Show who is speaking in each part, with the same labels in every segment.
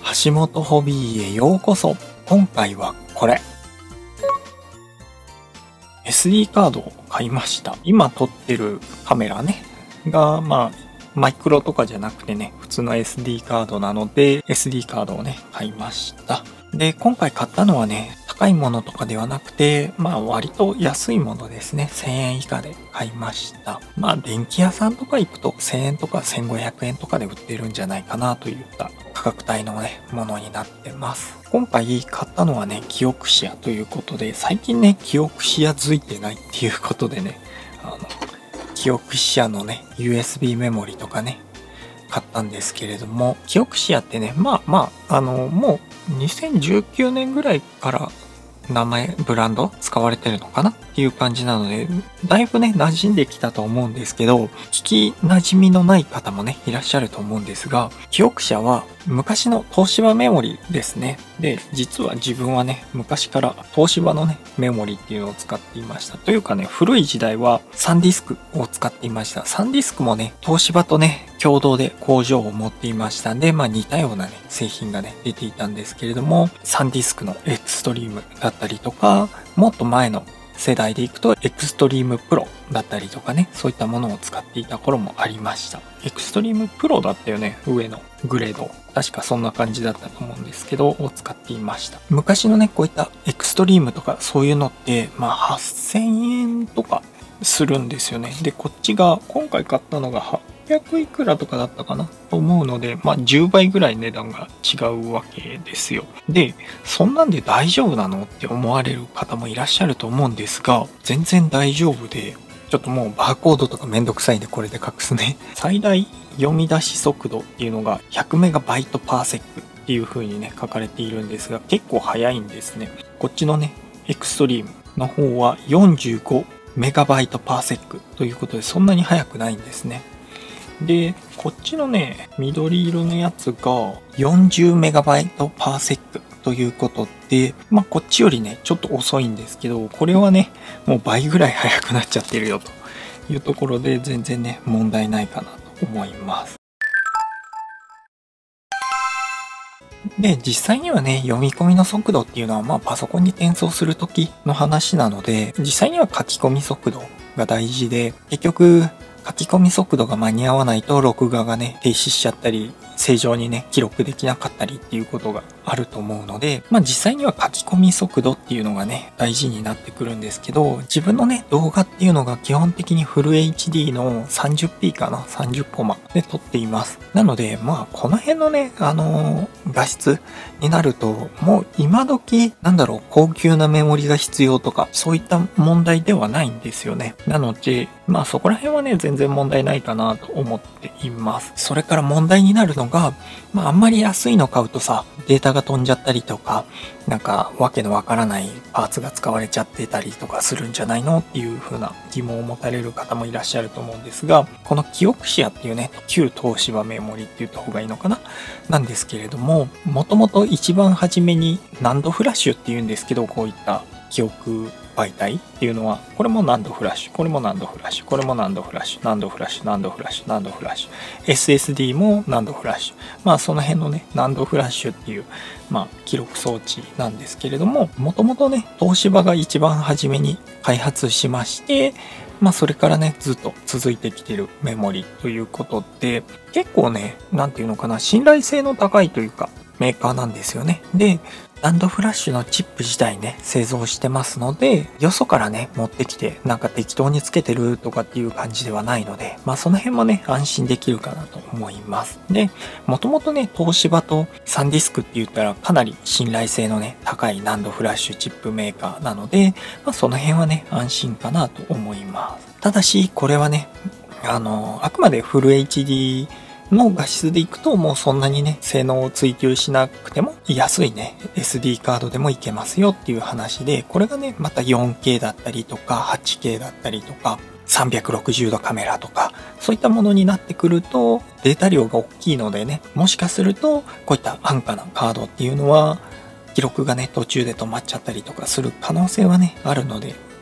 Speaker 1: 橋本ホビーへようこそ。今回はこれ。SD カードを買いました。今撮ってるカメラね、が、マイクロとかじゃなくてね、普通の SD カードなので、SD カードをね、買いました。で、今回買ったのはね、高いものとかではなくて、割と安いものですね。1000円以下で買いました。電気屋さんとか行くと1000円とか1500円とかで売ってるんじゃないかなといった価格帯のね、ものになってます。今回買ったのはね、キオクシアということで、最近ね、キオクシア付いてないっていうことでね、キオクシアのね、USB メモリとかね、買ったんですけれども、キオクシアってね、もう2019年ぐらいからブランド使われてるのかなっていう感じなので、だいぶね、馴染んできたと思うんですけど、聞き馴染みのない方もね、いらっしゃると思うんですが、キオクシアは昔の東芝メモリですね。で、実は自分はね、昔から東芝のね、メモリっていうのを使っていました。というかね、古い時代はサンディスクを使っていました。サンディスクもね、東芝とね、共同で工場を持っていましたんで、似たようなね、製品がね、出ていたんですけれども、サンディスクのエクストリームだったりとか、もっと前の世代でいくとエクストリームプロだったりとかね、そういったものを使っていた頃もありました。エクストリームプロだったよね、上のグレード。確かそんな感じだったと思うんですけど、を使っていました。昔のね、こういったエクストリームとかそういうのって、8000円とかするんですよね。で、こっちが今回買ったのが800いくらとかだったかなと思うので、10倍ぐらい値段が違うわけですよ。で、そんなんで大丈夫なのって思われる方もいらっしゃると思うんですが、全然大丈夫で、ちょっともうバーコードとかめんどくさいんでこれで隠すね。最大読み出し速度っていうのが 100MB/s っていう風にね、書かれているんですが、結構速いんですね。こっちのね、エクストリームの方は 45MB/s ということで、そんなに速くないんですね。で、こっちのね、緑色のやつが 40MB/s ということで、こっちよりね、ちょっと遅いんですけど、これはね、もう倍ぐらい速くなっちゃってるよというところで、全然ね、問題ないかなと思います。で、実際にはね、読み込みの速度っていうのは、パソコンに転送するときの話なので、実際には書き込み速度が大事で、結局、書き込み速度が間に合わないと録画がね、停止しちゃったり、正常にね、記録できなかったりっていうことがあると思うので、実際には書き込み速度っていうのがね、大事になってくるんですけど、自分のね、動画っていうのが基本的にフル HD の 30p かな、30コマで撮っています。なので、この辺のね、画質になると、もう今時、高級なメモリが必要とか、そういった問題ではないんですよね。なので、そこら辺はね、全然問題ないかなと思っています。それから問題になるのが、あんまり安いの買うとさ、データが飛んじゃったりとか、わけのわからないパーツが使われちゃってたりとかするんじゃないのっていう風な疑問を持たれる方もいらっしゃると思うんですが、このキオクシアっていうね、旧東芝メモリって言った方がいいのかななんですけれども、もともと一番初めにナンドフラッシュっていうんですけど、こういった記憶媒体っていうのは、これもナンドフラッシュ、これもナンドフラッシュ、これもナンドフラッシュ、ナンドフラッシュ、ナンドフラッシュ、ナンドフラッシュ、SSD もナンドフラッシュ。その辺のね、ナンドフラッシュっていう、記録装置なんですけれども、もともとね、東芝が一番初めに開発しまして、それからね、ずっと続いてきてるメモリということで、結構ね、信頼性の高いというか、メーカーなんですよね。で、ナンドフラッシュのチップ自体ね、製造してますので、よそからね、持ってきて、適当につけてるとかっていう感じではないので、その辺もね、安心できるかなと思います。で、もともとね、東芝とサンディスクって言ったらかなり信頼性のね、高いナンドフラッシュチップメーカーなので、その辺はね、安心かなと思います。ただし、これはね、あくまでフル HDの画質でいくともうそんなにね、性能を追求しなくても安いね、SD カードでもいけますよっていう話で、これがね、また 4K だったりとか 8K だったりとか360度カメラとか、そういったものになってくるとデータ量が大きいのでね、もしかするとこういった安価なカードっていうのは記録がね、途中で止まっちゃったりとかする可能性はね、あるので、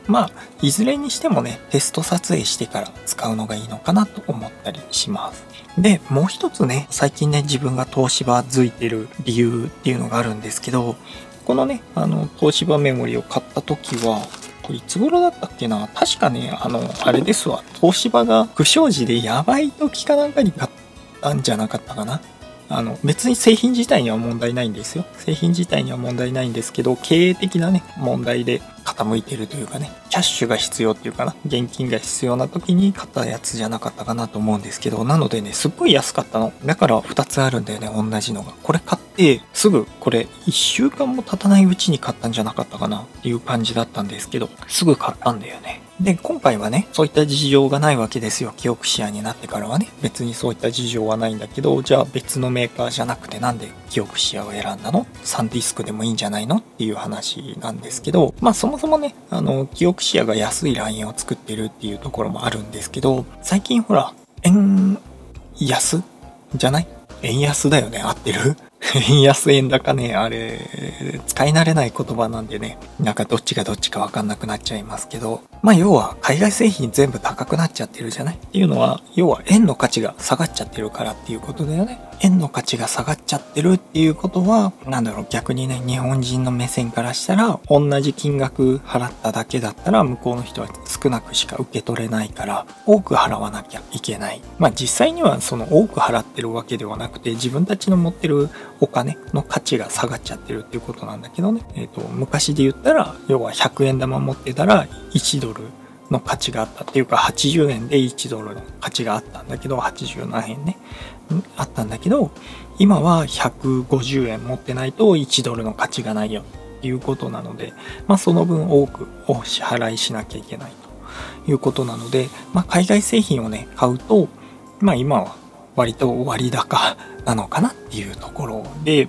Speaker 1: まあ、いずれにしてもね、テスト撮影してから使うのがいいのかなと思ったりします。で、もう一つね、最近ね、自分が東芝付いてる理由っていうのがあるんですけど、このね、東芝メモリを買った時は、これいつ頃だったっけな、確かね、あれですわ、東芝が不祥事でやばい時かなんかに買ったんじゃなかったかな。別に製品自体には問題ないんですよ。製品自体には問題ないんですけど、経営的なね、問題で傾いてるというかね、キャッシュが必要っていうかな、現金が必要な時に買ったやつじゃなかったかなと思うんですけど、なのでね、すっごい安かったの。だから2つあるんだよね、同じのが。これ買って、すぐこれ1週間も経たないうちに買ったんじゃなかったかなっていう感じだったんですけど、すぐ買ったんだよね。で、今回はね、そういった事情がないわけですよ。キオクシアになってからはね、別にそういった事情はないんだけど、じゃあ別のメーカーじゃなくてなんでキオクシアを選んだの？サンディスクでもいいんじゃないのっていう話なんですけど、まあそもそもね、キオクシアが安いラインを作ってるっていうところもあるんですけど、最近ほら、円安じゃない？円安だよね、合ってる？円安円高ね、あれ、使い慣れない言葉なんでね、なんかどっちがどっちかわかんなくなっちゃいますけど、まあ要は海外製品全部高くなっちゃってるじゃないっていうのは、要は円の価値が下がっちゃってるからっていうことだよね。円の価値が下がっちゃってるっていうことは、なんだろう、逆にね、日本人の目線からしたら、同じ金額払っただけだったら、向こうの人は少なくしか受け取れないから、多く払わなきゃいけない。まあ実際にはその多く払ってるわけではなくて、自分たちの持ってるお金の価値が下がっちゃってるっていうことなんだけどね。昔で言ったら、要は100円玉持ってたら1ドルの価値があったっていうか、80円で1ドルの価値があったんだけど、80何円ね。あったんだけど、今は150円持ってないと1ドルの価値がないよっていうことなので、まあその分多くお支払いしなきゃいけないということなので、まあ海外製品をね、買うと、まあ今は割と割高なのかなっていうところで、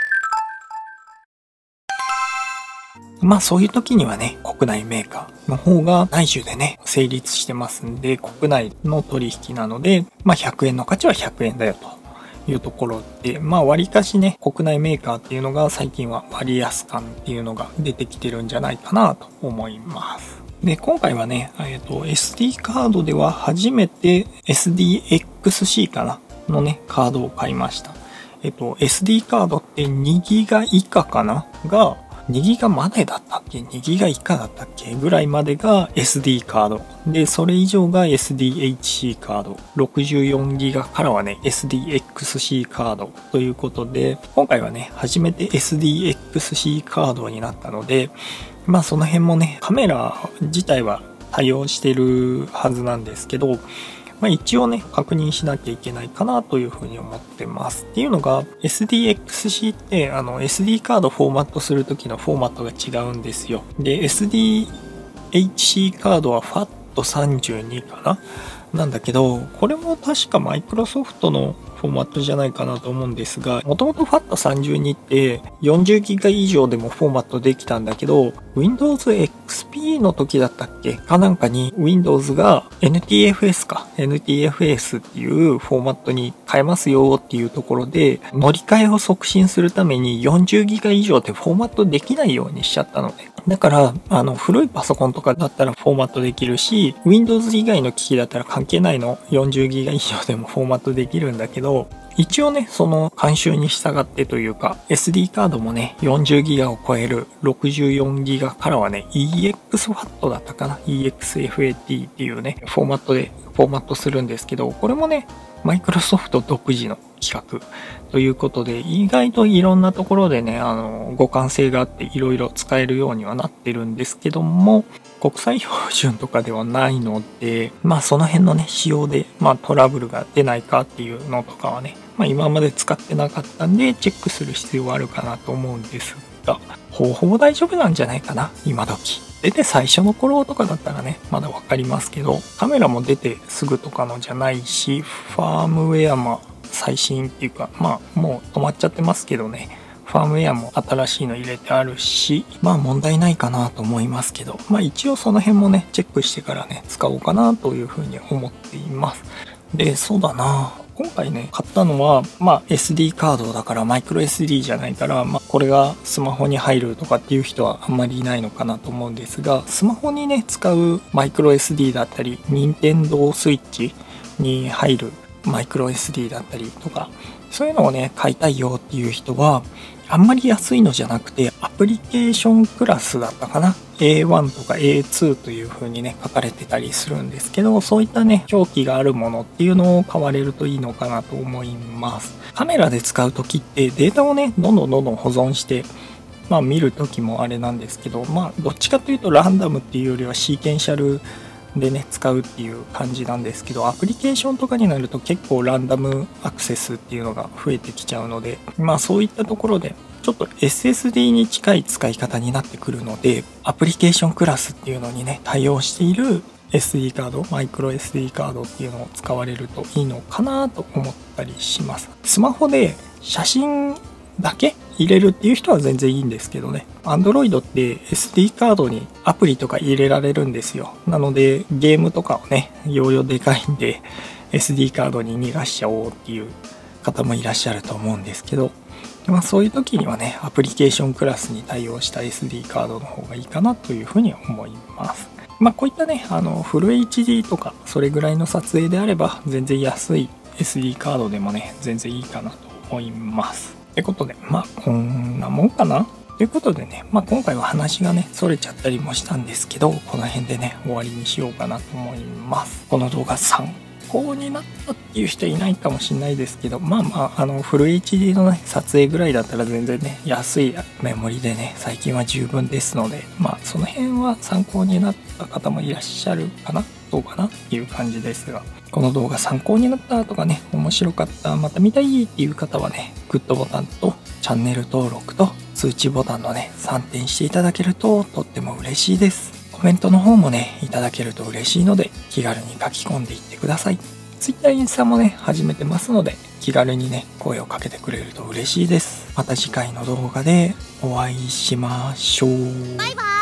Speaker 1: まあそういう時にはね、国内メーカーの方が内需でね、成立してますんで、国内の取引なので、まあ100円の価値は100円だよというところで、まあ割かしね、国内メーカーっていうのが最近は割安感っていうのが出てきてるんじゃないかなと思います。で、今回はね、SD カードでは初めて SDXC かなのね、カードを買いました。SD カードって2ギガ以下かなが、2ギガまでだったっけ ?2 ギガ以下だったっけぐらいまでが SD カード。で、それ以上が SDHC カード。64ギガからはね、SDXC カードということで、今回はね、初めて SDXC カードになったので、まあその辺もね、カメラ自体は対応してるはずなんですけど、まあ、一応ね、確認しなきゃいけないかなというふうに思ってます。っていうのが、SDXC って、SD カードフォーマットするときのフォーマットが違うんですよ。で、SDHC カードは FAT32 かななんだけど、これも確かマイクロソフトのフォーマットじゃないかなと思うんですが、もともと FAT32 って40ギガ以上でもフォーマットできたんだけど、Windows XP の時だったっけかなんかに Windows が NTFS っていうフォーマットに変えますよっていうところで、乗り換えを促進するために40ギガ以上でフォーマットできないようにしちゃったのね。だから、古いパソコンとかだったらフォーマットできるし、Windows 以外の機器だったら関係ないの40ギガ以上でもフォーマットできるんだけど、一応ね、その慣習に従ってというか、SD カードもね、40ギガを超える64ギガからはね、EXFAT だったかな ?EXFAT っていうね、フォーマットでフォーマットするんですけど、これもね、マイクロソフト独自の企画ということで、意外といろんなところでね、互換性があっていろいろ使えるようにはなってるんですけども、国際標準とかではないので、まあその辺のね、仕様で、まあトラブルが出ないかっていうのとかはね、まあ今まで使ってなかったんで、チェックする必要はあるかなと思うんですが、ほぼ大丈夫なんじゃないかな、今時。出て最初の頃とかだったらね、まだわかりますけど、カメラも出てすぐとかのじゃないし、ファームウェアも最新っていうか、まあもう止まっちゃってますけどね、ファームウェアも新しいの入れてあるし、まあ問題ないかなと思いますけど、まあ一応その辺もね、チェックしてからね、使おうかなというふうに思っています。で、そうだな。 今回ね、買ったのは、SD カードだからマイクロ SD じゃないから、これがスマホに入るとかっていう人はあんまりいないのかなと思うんですが、スマホにね、使うマイクロ SD だったり、任天堂スイッチに入るマイクロ SD だったりとか、そういうのをね、買いたいよっていう人は、あんまり安いのじゃなくて、アプリケーションクラスだったかな。A1 とか A2 という風にね、書かれてたりするんですけど、そういったね、表記があるものっていうのを買われるといいのかなと思います。カメラで使う時ってデータをね、どんどん保存して、見る時もあれなんですけど、どっちかというとランダムっていうよりはシーケンシャルでね、使うっていう感じなんですけど、アプリケーションとかになると結構ランダムアクセスっていうのが増えてきちゃうので、そういったところでちょっと SSD に近い使い方になってくるので、アプリケーションクラスっていうのにね、対応している SD カード、マイクロ SD カードっていうのを使われるといいのかなと思ったりします。スマホで写真だけ入れるっていう人は全然いいんですけどね。Android って SD カードにアプリとか入れられるんですよ。なのでゲームとかをね、容量でかいんで SD カードに逃がしちゃおうっていう方もいらっしゃると思うんですけど、そういう時にはね、アプリケーションクラスに対応した SD カードの方がいいかなというふうに思います。こういったね、フル HD とかそれぐらいの撮影であれば全然安い SD カードでもね、全然いいかなと思います。ってことで、こんなもんかなということでね、今回は話がね、逸れちゃったりもしたんですけど、この辺でね、終わりにしようかなと思います。この動画参考になったっていう人いないかもしれないですけど、フル HD のね、撮影ぐらいだったら全然ね、安いメモリでね、最近は十分ですので、その辺は参考になった方もいらっしゃるかなどうかなっていう感じですが、この動画参考になったとかね、面白かった、また見たいっていう方はね、グッドボタンとチャンネル登録と通知ボタンのね、3点していただけるととっても嬉しいです。コメントの方もね、いただけると嬉しいので、気軽に書き込んでいってください。Twitter、インスタもね、始めてますので、気軽にね、声をかけてくれると嬉しいです。また次回の動画でお会いしましょう。バイバイ。